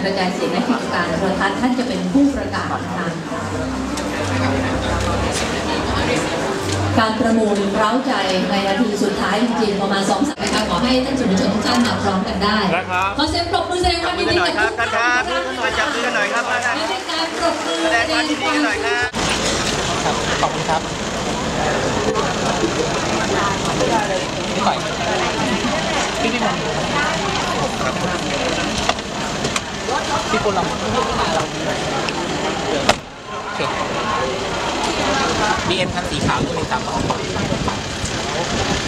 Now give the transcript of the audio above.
กระจายเสียงและกิจการโทรทัศน์ท่านจะเป็นผู้ประกาศนะคะการประมูลเร้าใจในนาทีสุดท้ายจริงๆประมาณ2 สัปดาห์ขอให้ท่านสื่อมวลชนทุกท่านมาพร้อมกันได้ขอเสียงปรบมือแสดงความยินดีกับทุกท่านครับจับมือกันหน่อยครับและเป็นการปรบมือแสดงความยินดีกันหน่อยครับขอบคุณครับพี่ต่อยพี่มนพี่ปุณเราโอเคBM คันสีขาวตัว132